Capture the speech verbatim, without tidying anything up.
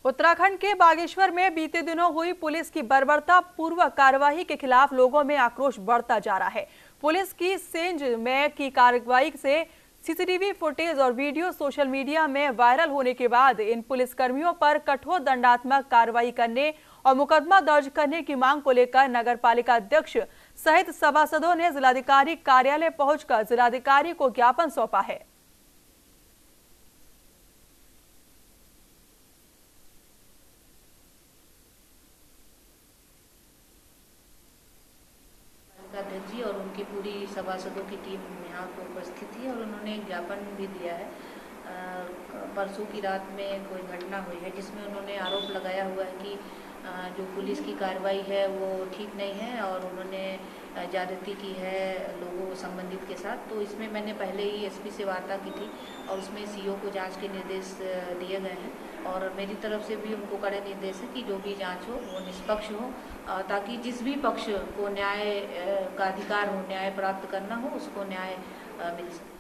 उत्तराखंड के बागेश्वर में बीते दिनों हुई पुलिस की बर्बरता पूर्वक कार्रवाई के खिलाफ लोगों में आक्रोश बढ़ता जा रहा है। पुलिस की सेंज में की कार्रवाई से सीसीटीवी फुटेज और वीडियो सोशल मीडिया में वायरल होने के बाद इन पुलिसकर्मियों पर कठोर दंडात्मक कार्रवाई करने और मुकदमा दर्ज करने की मांग को लेकर नगर पालिका अध्यक्ष सहित सभासदों ने जिलाधिकारी कार्यालय पहुंचकर जिलाधिकारी को ज्ञापन सौंपा है। अध्यक्ष जी और उनकी पूरी सभासदों की टीम यहाँ पर उपस्थित थी और उन्होंने एक ज्ञापन भी दिया है। परसों की रात में कोई घटना हुई है जिसमें उन्होंने आरोप लगाया हुआ है कि जो पुलिस की कार्रवाई है वो ठीक नहीं है और उन्होंने ज्यादती की है लोगों संबंधित के साथ। तो इसमें मैंने पहले ही एसपी से वार्ता की थी और उसमें सीओ को जांच के निर्देश दिए गए हैं और मेरी तरफ से भी उनको कड़े निर्देश है कि जो भी जांच हो वो निष्पक्ष हो ताकि जिस भी पक्ष को न्याय का अधिकार हो, न्याय प्राप्त करना हो, उसको न्याय मिल सके।